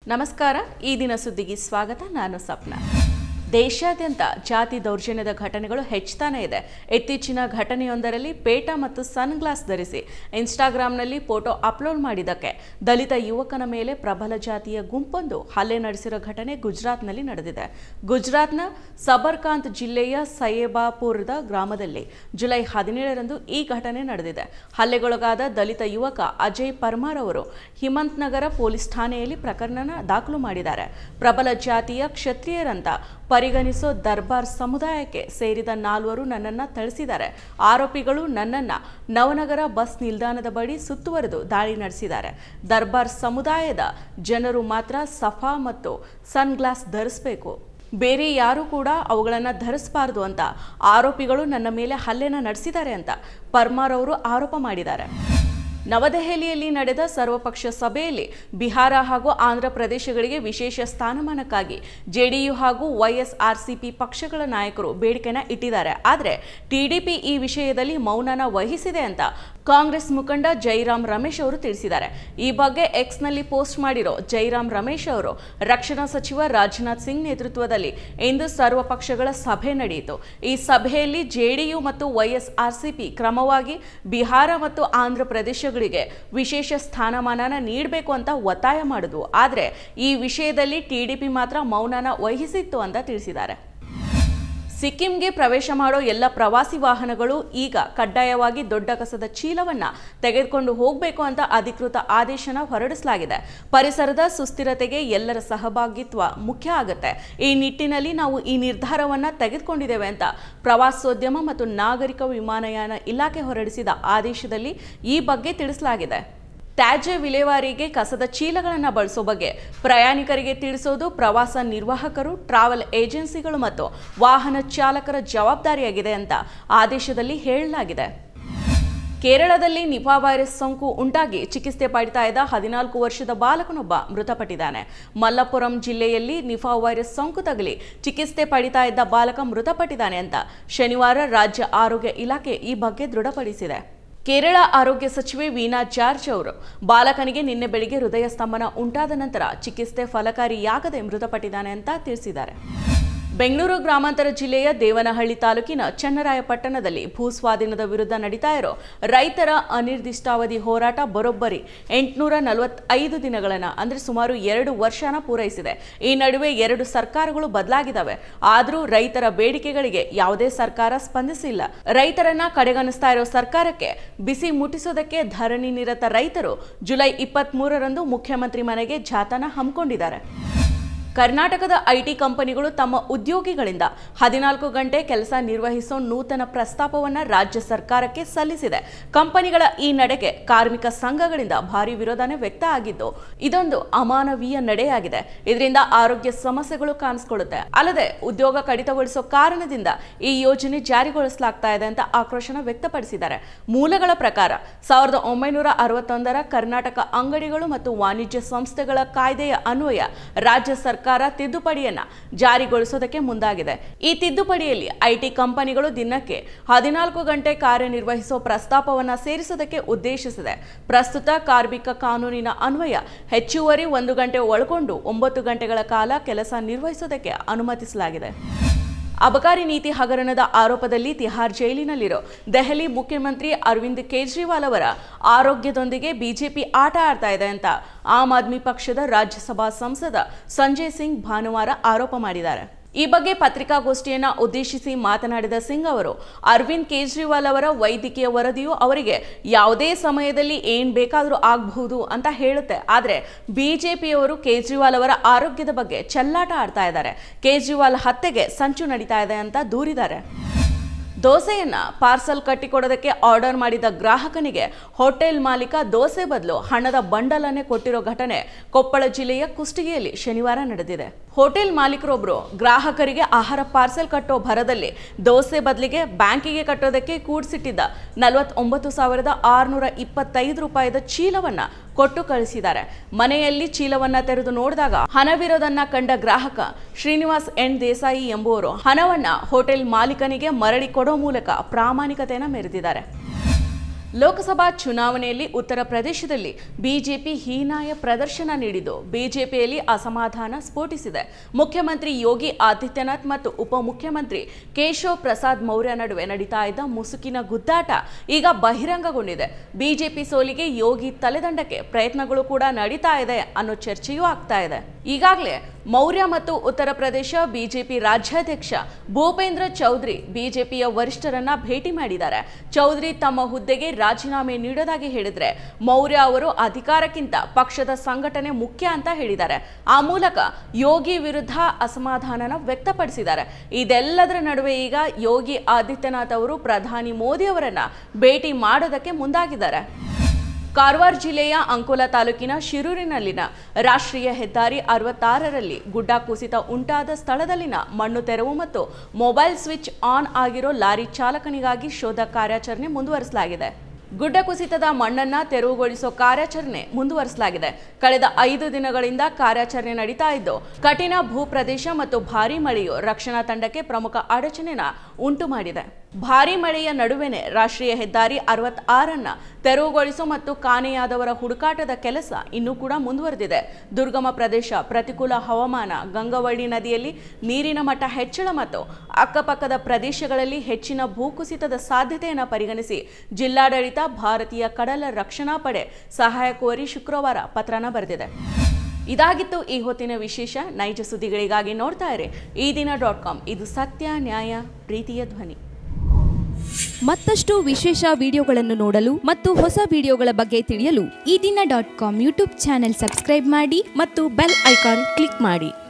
ನಮಸ್ಕಾರ ಈ ದಿನ ಸುದ್ದಿಗೆ ಸ್ವಾಗತ ನಾನು ಸಪ್ನಾ ದೇಶಾದ್ಯಂತ ಜಾತಿ ದೌರ್ಜನ್ಯದ ಘಟನೆಗಳು ಹೆಚ್ಚುತ್ತಾನೆ ಇದೆ ಇತ್ತೀಚಿನ ಘಟನೆಯೊಂದರಲ್ಲಿ ಪೇಟ ಮತ್ತು ಸನ್ ಗ್ಲಾಸ್ ಧರಿಸಿ ಇನ್ಸ್ಟಾಗ್ರಾಂನಲ್ಲಿ ಫೋಟೋ ಅಪ್ಲೋಡ್ ಮಾಡಿದ್ದಕ್ಕೆ ದಲಿತ ಯುವಕನ ಮೇಲೆ ಪ್ರಬಲ ಜಾತಿಯ ಗುಂಪೊಂದು ಹಲ್ಲೆ ನಡೆಸಿರೋ ಘಟನೆ ಗುಜರಾತ್ನಲ್ಲಿ ನಡೆದಿದೆ ಗುಜರಾತ್ನ ಸಬರ್ಕಾಂತ್ ಜಿಲ್ಲೆಯ ಸಯೇಬಾಪುರದ ಗ್ರಾಮದಲ್ಲಿ ಜುಲೈ 17ರಂದು ಈ ಘಟನೆ ನಡೆದಿದೆ ಹಲ್ಲೆಗೊಳಗಾದ ದಲಿತ ಯುವಕ ಅಜಯ್ ಪರ್ಮಾರ್ ಅವರು ಹಿಮಂತ್ ನಗರ ಪೊಲೀಸ್ ಠಾಣೆಯಲ್ಲಿ ಪ್ರಕರಣ ದಾಖಲು ಮಾಡಿದ್ದಾರೆ ಪ್ರಬಲ ಜಾತಿಯ ಕ್ಷತ್ರಿಯರಂತ ಪರಿಗಣಿಸೋ ದರ್ಬಾರ್ ಸಮುದಾಯಕ್ಕೆ ಸೇರಿದ 4 ನನ್ನನ್ನು ಥಳಿಸಿದ್ದಾರೆ ಆರೋಪಿಗಳು ನನ್ನನ್ನು ನವನಗರ ಬಸ್ ನಿಲ್ದಾಣದ ಬಳಿ ಸುತ್ತುವರೆದು ದಾಳಿ ನಡೆಸಿದ್ದಾರೆ ದರ್ಬಾರ್ ಸಮುದಾಯದ ಜನರು ಮಾತ್ರ ಸಫಾ ಮತ್ತು ಸನ್ ಗ್ಲಾಸ್ ಧರಿಸಬೇಕು ಬೇರೆ ಯಾರು ಕೂಡ ಅವುಗಳನ್ನು ಧರಿಸಬಾರದು ಅಂತ ಆರೋಪಿಗಳು ನನ್ನ ಮೇಲೆ ಹಲ್ಲೆನ ನಡೆಸಿದ್ದಾರೆ ಅಂತ ಪರ್ಮಾರ್ ಅವರು ಆರೋಪ ಮಾಡಿದ್ದಾರೆ ನವದೆಹಲಿಯಲ್ಲಿ ನಡೆದ ಸರ್ವಪಕ್ಷ ಸಭೆಯಲ್ಲಿ ಬಿಹಾರ ಹಾಗೂ ಆಂಧ್ರ ಪ್ರದೇಶಗಳಿಗೆ ವಿಶೇಷ ಸ್ಥಾನಮಾನಕ್ಕಾಗಿ ಜೆಡಿಯು ಹಾಗೂ ವೈಎಸ್ಆರ್ಸಿಪಿ ಪಕ್ಷಗಳ ನಾಯಕರು ಬೇಡಿಕೆನ ಇಟ್ಟಿದ್ದಾರೆ ಆದರೆ ಟಿಡಿಪಿ ಈ ವಿಷಯದಲ್ಲಿ ಮೌನನ ವಹಿಸಿದೆ ಅಂತ ಕಾಂಗ್ರೆಸ್ ಮುಖಂಡ ಜೈರಾಮ್ ರಮೇಶ್ ಅವರು ತಿಳಿಸಿದ್ದಾರೆ ಈ ಬಗ್ಗೆ ಎಕ್ಸ್ನಲ್ಲಿ ಪೋಸ್ಟ್ ಮಾಡಿರೋ ಜೈರಾಮ್ ರಮೇಶ್ ಅವರು ರಕ್ಷಣಾ ಸಚಿವ ರಾಜನಾಥ್ ಸಿಂಗ್ ನೇತೃತ್ವದಲ್ಲಿ ಇಂದು ಸರ್ವಪಕ್ಷಗಳ ಸಭೆ ನಡೆಯಿತು ಈ ಸಭೆಯಲ್ಲಿ ಜೆಡಿಯು ಮತ್ತು ವೈಎಸ್ಆರ್ಸಿಪಿ ಕ್ರಮವಾಗಿ ಬಿಹಾರ ಮತ್ತು ಆಂಧ್ರ ಪ್ರದೇಶಗಳಿಗೆ ವಿಶೇಷ ಸ್ಥಾನಮಾನನ ನೀಡಬೇಕು ಅಂತ ಒತ್ತಾಯ ಮಾಡಿದ್ವು ಆದರೆ ಈ ವಿಷಯದಲ್ಲಿ ಟಿಡಿಪಿ ಮಾತ್ರ ಮೌನನ ವಹಿಸಿತ್ತು ಅಂತ ತಿಳಿಸಿದ್ದಾರೆ ಸಿಕ್ಕಿಂಗೆ ಪ್ರವೇಶ ಮಾಡೋ ಎಲ್ಲ ಪ್ರವಾಸಿ ವಾಹನಗಳು ಈಗ ಕಡ್ಡಾಯವಾಗಿ ದೊಡ್ಡ ಕಸದ ಚೀಲವನ್ನು ತೆಗೆದುಕೊಂಡು ಹೋಗಬೇಕು ಅಂತ ಅಧಿಕೃತ ಆದೇಶನ ಹೊರಡಿಸಲಾಗಿದೆ ಪರಿಸರದ ಸುಸ್ಥಿರತೆಗೆ ಎಲ್ಲರ ಸಹಭಾಗಿತ್ವ ಮುಖ್ಯ ಆಗುತ್ತೆ ಈ ನಿಟ್ಟಿನಲ್ಲಿ ನಾವು ಈ ನಿರ್ಧಾರವನ್ನು ತೆಗೆದುಕೊಂಡಿದ್ದೇವೆ ಅಂತ ಪ್ರವಾಸೋದ್ಯಮ ಮತ್ತು ನಾಗರಿಕ ವಿಮಾನಯಾನ ಇಲಾಖೆ ಹೊರಡಿಸಿದ ಆದೇಶದಲ್ಲಿ ಈ ಬಗ್ಗೆ ತಿಳಿಸಲಾಗಿದೆ ತ್ಯಾಜ್ಯ ವಿಲೇವಾರಿಗೆ ಕಸದ ಚೀಲಗಳನ್ನು ಬಳಸೋ ಬಗ್ಗೆ ಪ್ರಯಾಣಿಕರಿಗೆ ತಿಳಿಸೋದು ಪ್ರವಾಸ ನಿರ್ವಾಹಕರು ಟ್ರಾವೆಲ್ ಏಜೆನ್ಸಿಗಳು ಮತ್ತು ವಾಹನ ಚಾಲಕರ ಜವಾಬ್ದಾರಿಯಾಗಿದೆ ಅಂತ ಆದೇಶದಲ್ಲಿ ಹೇಳಲಾಗಿದೆ ಕೇರಳದಲ್ಲಿ ನಿಪಾ ವೈರಸ್ ಸೋಂಕು ಉಂಟಾಗಿ ಚಿಕಿತ್ಸೆ ಪಡಿತಾ ಇದ್ದ 14 ವರ್ಷದ ಬಾಲಕನೊಬ್ಬ ಮೃತಪಟ್ಟಿದ್ದಾನೆ ಮಲ್ಲಪುರಂ ಜಿಲ್ಲೆಯಲ್ಲಿ ನಿಪಾ ವೈರಸ್ ಸೋಂಕು ತಗುಲಿ ಚಿಕಿತ್ಸೆ ಪಡಿತಾ ಇದ್ದ ಬಾಲಕ ಮೃತಪಟ್ಟಿದ್ದಾನೆ ಅಂತ ಶನಿವಾರ ರಾಜ್ಯ ಆರೋಗ್ಯ ಇಲಾಖೆ ಈ ಬಗ್ಗೆ ದೃಢಪಡಿಸಿದೆ ಕೇರಳ ಆರೋಗ್ಯ ಸಚಿವೆ ವೀಣಾ ಜಾರ್ಜ್ ಅವರು ಬಾಲಕನಿಗೆ ನಿನ್ನೆ ಬೆಳಿಗ್ಗೆ ಹೃದಯ ಸ್ತಂಭನ ಉಂಟಾದ ನಂತರ ಚಿಕಿತ್ಸೆ ಫಲಕಾರಿಯಾಗದೆ ಮೃತಪಟ್ಟಿದ್ದಾನೆ ಅಂತ ತಿಳಿಸಿದ್ದಾರೆ ಬೆಂಗಳೂರು ಗ್ರಾಮಾಂತರ ಜಿಲ್ಲೆಯ ದೇವನಹಳ್ಳಿ ತಾಲೂಕಿನ ಚನ್ನರಾಯಪಟ್ಟಣದಲ್ಲಿ ಭೂಸ್ವಾಧೀನದ ವಿರುದ್ಧ ನಡೀತಾ ಇರೋ ರೈತರ ಅನಿರ್ದಿಷ್ಟಾವಧಿ ಹೋರಾಟ ಬರೋಬ್ಬರಿ 845 ದಿನಗಳನ್ನು ಅಂದರೆ ಸುಮಾರು 2 ವರ್ಷನ ಪೂರೈಸಿದೆ ಈ ನಡುವೆ 2 ಸರ್ಕಾರಗಳು ಬದಲಾಗಿದ್ದಾವೆ ಆದರೂ ರೈತರ ಬೇಡಿಕೆಗಳಿಗೆ ಯಾವುದೇ ಸರ್ಕಾರ ಸ್ಪಂದಿಸಿಲ್ಲ ರೈತರನ್ನ ಕಡೆಗಣಿಸ್ತಾ ಇರೋ ಸರ್ಕಾರಕ್ಕೆ ಬಿಸಿ ಮುಟ್ಟಿಸೋದಕ್ಕೆ ಧರಣಿ ನಿರತ ರೈತರು ಜುಲೈ 23ರಂದು ಮುಖ್ಯಮಂತ್ರಿ ಮನೆಗೆ ಜಾಥಾನ ಹಮ್ಮಿಕೊಂಡಿದ್ದಾರೆ ಕರ್ನಾಟಕದ ಐಟಿ ಕಂಪನಿಗಳು ತಮ್ಮ ಉದ್ಯೋಗಿಗಳಿಂದ 14 ಗಂಟೆ ಕೆಲಸ ನಿರ್ವಹಿಸೋ ನೂತನ ಪ್ರಸ್ತಾಪವನ್ನು ರಾಜ್ಯ ಸರ್ಕಾರಕ್ಕೆ ಸಲ್ಲಿಸಿದೆ ಕಂಪನಿಗಳ ಈ ನಡೆಗೆ ಕಾರ್ಮಿಕ ಸಂಘಗಳಿಂದ ಭಾರಿ ವಿರೋಧನೆ ವ್ಯಕ್ತ ಆಗಿದ್ದು ಇದೊಂದು ಅಮಾನವೀಯ ನಡೆಯಾಗಿದೆ ಇದರಿಂದ ಆರೋಗ್ಯ ಸಮಸ್ಯೆಗಳು ಕಾಣಿಸಿಕೊಳ್ಳುತ್ತೆ ಅಲ್ಲದೆ ಉದ್ಯೋಗ ಕಡಿತಗೊಳಿಸೋ ಕಾರಣದಿಂದ ಈ ಯೋಜನೆ ಜಾರಿಗೊಳಿಸಲಾಗ್ತಾ ಇದೆ ಅಂತ ಆಕ್ರೋಶನ ವ್ಯಕ್ತಪಡಿಸಿದ್ದಾರೆ ಮೂಲಗಳ ಪ್ರಕಾರ 1961ರ ಕರ್ನಾಟಕ ಅಂಗಡಿಗಳು ಮತ್ತು ವಾಣಿಜ್ಯ ಸಂಸ್ಥೆಗಳ ಕಾಯ್ದೆಯ ಅನ್ವಯ ರಾಜ್ಯ ಸರ್ಕಾರ ತಿದ್ದುಪಡಿಯನ್ನ ಜಾರಿಗೊಳಿಸೋದಕ್ಕೆ ಮುಂದಾಗಿದೆ ಈ ತಿದ್ದುಪಡಿಯಲ್ಲಿ ಐಟಿ ಕಂಪನಿಗಳು ದಿನಕ್ಕೆ 14 ಗಂಟೆ ಕಾರ್ಯನಿರ್ವಹಿಸೋ ಪ್ರಸ್ತಾಪವನ್ನ ಸೇರಿಸೋದಕ್ಕೆ ಉದ್ದೇಶಿಸಿದೆ ಪ್ರಸ್ತುತ ಕಾರ್ಮಿಕ ಕಾನೂನಿನ ಅನ್ವಯ ಹೆಚ್ಚುವರಿ 1 ಗಂಟೆ ಒಳಗೊಂಡು 9 ಗಂಟೆಗಳ ಕಾಲ ಕೆಲಸ ನಿರ್ವಹಿಸೋದಕ್ಕೆ ಅನುಮತಿಸಲಾಗಿದೆ ಅಬಕಾರಿ ನೀತಿ ಹಗರಣದ ಆರೋಪದಲ್ಲಿ ತಿಹಾರ್ ಜೈಲಿನಲ್ಲಿರೋ ದೆಹಲಿ ಮುಖ್ಯಮಂತ್ರಿ ಅರವಿಂದ್ ಕೇಜ್ರಿವಾಲ್ ಅವರ ಆರೋಗ್ಯದೊಂದಿಗೆ ಬಿಜೆಪಿ ಆಟ ಆಡ್ತಾ ಇದೆ ಅಂತ ಆಮ್ ಆದ್ಮಿ ಪಕ್ಷದ ರಾಜ್ಯಸಭಾ ಸಂಸದ ಸಂಜಯ್ ಸಿಂಗ್ ಭಾನುವಾರ ಆರೋಪ ಮಾಡಿದ್ದಾರೆ ಈ ಬಗ್ಗೆ ಪತ್ರಿಕಾಗೋಷ್ಠಿಯನ್ನ ಉದ್ದೇಶಿಸಿ ಮಾತನಾಡಿದ ಸಿಂಗ್ ಅವರು ಅರವಿಂದ್ ಕೇಜ್ರಿವಾಲ್ ಅವರ ವೈದ್ಯಕೀಯ ವರದಿಯು ಅವರಿಗೆ ಯಾವುದೇ ಸಮಯದಲ್ಲಿ ಏನ್ ಬೇಕಾದರೂ ಆಗಬಹುದು ಅಂತ ಹೇಳುತ್ತೆ ಆದರೆ ಬಿಜೆಪಿಯವರು ಕೇಜ್ರಿವಾಲ್ ಅವರ ಆರೋಗ್ಯದ ಬಗ್ಗೆ ಚೆಲ್ಲಾಟ ಆಡ್ತಾ ಇದ್ದಾರೆ ಕೇಜ್ರಿವಾಲ್ ಹತ್ಯೆಗೆ ಸಂಚು ನಡೀತಾ ಇದೆ ಅಂತ ದೂರಿದ್ದಾರೆ ದೋಸೆಯನ್ನ ಪಾರ್ಸಲ್ ಕಟ್ಟಿಕೊಡೋದಕ್ಕೆ ಆರ್ಡರ್ ಮಾಡಿದ ಗ್ರಾಹಕನಿಗೆ ಹೋಟೆಲ್ ಮಾಲೀಕ ದೋಸೆ ಬದಲು ಹಣದ ಬಂಡಲನ್ನೇ ಕೊಟ್ಟಿರೋ ಘಟನೆ ಕೊಪ್ಪಳ ಜಿಲ್ಲೆಯ ಕುಷ್ಟಗಿಯಲ್ಲಿ ಶನಿವಾರ ನಡೆದಿದೆ ಹೋಟೆಲ್ ಮಾಲೀಕರೊಬ್ಬರು ಗ್ರಾಹಕರಿಗೆ ಆಹಾರ ಪಾರ್ಸೆಲ್ ಕಟ್ಟೋ ಭರದಲ್ಲಿ ದೋಸೆ ಬದಲಿಗೆ ಬ್ಯಾಂಕಿಗೆ ಕಟ್ಟೋದಕ್ಕೆ ಕೂಡಿಸಿಟ್ಟಿದ್ದ 49,625 ರೂಪಾಯಿದ ಚೀಲವನ್ನ ಕೊಟ್ಟು ಕಳಿಸಿದ್ದಾರೆ ಮನೆಯಲ್ಲಿ ಚೀಲವನ್ನ ತೆರೆದು ನೋಡಿದಾಗ ಹಣವಿರೋದನ್ನ ಕಂಡ ಗ್ರಾಹಕ ಶ್ರೀನಿವಾಸ್ ಎನ್ ದೇಸಾಯಿ ಎಂಬುವರು ಹಣವನ್ನ ಹೋಟೆಲ್ ಮಾಲೀಕನಿಗೆ ಮರಳಿ ಕೊಡೋ ಮೂಲಕ ಪ್ರಾಮಾಣಿಕತೆಯನ್ನು ಮೆರೆದಿದ್ದಾರೆ ಲೋಕಸಭಾ ಚುನಾವಣೆಯಲ್ಲಿ ಉತ್ತರ ಪ್ರದೇಶದಲ್ಲಿ ಬಿಜೆಪಿ ಹೀನಾಯ ಪ್ರದರ್ಶನ ನೀಡಿದ್ದು ಬಿಜೆಪಿಯಲ್ಲಿ ಅಸಮಾಧಾನ ಸ್ಫೋಟಿಸಿದೆ. ಮುಖ್ಯಮಂತ್ರಿ ಯೋಗಿ ಆದಿತ್ಯನಾಥ್ ಮತ್ತು ಉಪಮುಖ್ಯಮಂತ್ರಿ ಕೇಶವ್ ಪ್ರಸಾದ್ ಮೌರ್ಯ ನಡುವೆ ನಡೀತಾ ಇದ್ದ ಮುಸುಕಿನ ಗುದ್ದಾಟ ಈಗ ಬಹಿರಂಗಗೊಂಡಿದೆ. ಬಿಜೆಪಿ ಸೋಲಿಗೆ ಯೋಗಿ ತಲೆದಂಡಕ್ಕೆ ಪ್ರಯತ್ನಗಳು ಕೂಡ ನಡೀತಾ ಇದೆ ಅನ್ನೋ ಚರ್ಚೆಯೂ ಆಗ್ತಾ ಇದೆ. ಈಗಾಗಲೇ ಮೌರ್ಯ ಮತ್ತು ಉತ್ತರ ಪ್ರದೇಶ ಬಿಜೆಪಿ ರಾಜ್ಯಾಧ್ಯಕ್ಷ ಭೂಪೇಂದ್ರ ಚೌಧರಿ ಬಿಜೆಪಿಯ ವರಿಷ್ಠರನ್ನ ಭೇಟಿ ಮಾಡಿದ್ದಾರೆ. ಚೌಧರಿ ತಮ್ಮ ಹುದ್ದೆಗೆ ರಾಜೀನಾಮೆ ನೀಡೋದಾಗಿ ಹೇಳಿದ್ರೆ ಮೌರ್ಯ ಅವರು ಅಧಿಕಾರಕ್ಕಿಂತ ಪಕ್ಷದ ಸಂಘಟನೆ ಮುಖ್ಯ ಅಂತ ಹೇಳಿದ್ದಾರೆ. ಆ ಮೂಲಕ ಯೋಗಿ ವಿರುದ್ಧ ಅಸಮಾಧಾನನ ವ್ಯಕ್ತಪಡಿಸಿದ್ದಾರೆ. ಇದೆಲ್ಲದರ ನಡುವೆ ಈಗ ಯೋಗಿ ಆದಿತ್ಯನಾಥ್ ಅವರು ಪ್ರಧಾನಿ ಮೋದಿ ಅವರನ್ನ ಭೇಟಿ ಮಾಡೋದಕ್ಕೆ ಮುಂದಾಗಿದ್ದಾರೆ. ಕಾರವಾರ ಜಿಲ್ಲೆಯ ಅಂಕೋಲಾ ತಾಲೂಕಿನ ಶಿರೂರಿನಲ್ಲಿನ ರಾಷ್ಟ್ರೀಯ ಹೆದ್ದಾರಿ 66ರಲ್ಲಿ ಗುಡ್ಡ ಕುಸಿತ ಉಂಟಾದ ಸ್ಥಳದಲ್ಲಿನ ಮಣ್ಣು ತೆರವು ಮತ್ತು ಮೊಬೈಲ್ ಸ್ವಿಚ್ ಆನ್ ಆಗಿರೋ ಲಾರಿ ಚಾಲಕನಿಗಾಗಿ ಶೋಧ ಕಾರ್ಯಾಚರಣೆ ಮುಂದುವರಿಸಲಾಗಿದೆ. ಗುಡ್ಡ ಕುಸಿತದ ಮಣ್ಣನ್ನ ತೆರವುಗೊಳಿಸೋ ಕಾರ್ಯಾಚರಣೆ ಮುಂದುವರಿಸಲಾಗಿದೆ. ಕಳೆದ 5 ದಿನಗಳಿಂದ ಕಾರ್ಯಾಚರಣೆ ನಡೀತಾ ಇದ್ದು ಕಠಿಣ ಭೂಪ್ರದೇಶ ಮತ್ತು ಭಾರೀ ಮಳೆಯು ರಕ್ಷಣಾ ತಂಡಕ್ಕೆ ಪ್ರಮುಖ ಅಡಚಣೆನ ಉಂಟು ಮಾಡಿದೆ. ಭಾರೀ ಮಳೆಯ ನಡುವೆನೇ ರಾಷ್ಟ್ರೀಯ ಹೆದ್ದಾರಿ 66ಅನ್ನ ತೆರವುಗೊಳಿಸೋ ಮತ್ತು ಕಾಣೆಯಾದವರ ಹುಡುಕಾಟದ ಕೆಲಸ ಇನ್ನೂ ಕೂಡ ಮುಂದುವರೆದಿದೆ. ದುರ್ಗಮ ಪ್ರದೇಶ, ಪ್ರತಿಕೂಲ ಹವಾಮಾನ, ಗಂಗಾವಳಿ ನದಿಯಲ್ಲಿ ನೀರಿನ ಮಟ್ಟ ಹೆಚ್ಚಳ ಮತ್ತು ಅಕ್ಕಪಕ್ಕದ ಪ್ರದೇಶಗಳಲ್ಲಿ ಹೆಚ್ಚಿನ ಭೂಕುಸಿತದ ಸಾಧ್ಯತೆಯನ್ನು ಪರಿಗಣಿಸಿ ಜಿಲ್ಲಾಡಳಿತ ಭಾರತೀಯ ಕಡಲ ರಕ್ಷಣಾ ಪಡೆ ಸಹಾಯ ಕೋರಿ ಶುಕ್ರವಾರ ಪತ್ರನ ಬರೆದಿದೆ. ಇದಾಗಿತ್ತು ಈ ಹೊತ್ತಿನ ವಿಶೇಷ. ನೈಜ ಸುದ್ದಿಗಳಿಗಾಗಿ ನೋಡ್ತಾ ಇರಿ ಈದಿನ.com. ಇದು ಸತ್ಯ, ನ್ಯಾಯ, ಪ್ರೀತಿಯ ಧ್ವನಿ. ಮತ್ತಷ್ಟು ವಿಶೇಷ ವಿಡಿಯೋಗಳನ್ನು ನೋಡಲು ಮತ್ತು ಹೊಸ ವಿಡಿಯೋಗಳ ಬಗ್ಗೆ ತಿಳಿಯಲು ಈದಿನ.com ಯೂಟ್ಯೂಬ್ ಚಾನೆಲ್ ಸಬ್ಸ್ಕ್ರೈಬ್ ಮಾಡಿ ಮತ್ತು ಬೆಲ್ ಐಕಾನ್ ಕ್ಲಿಕ್ ಮಾಡಿ.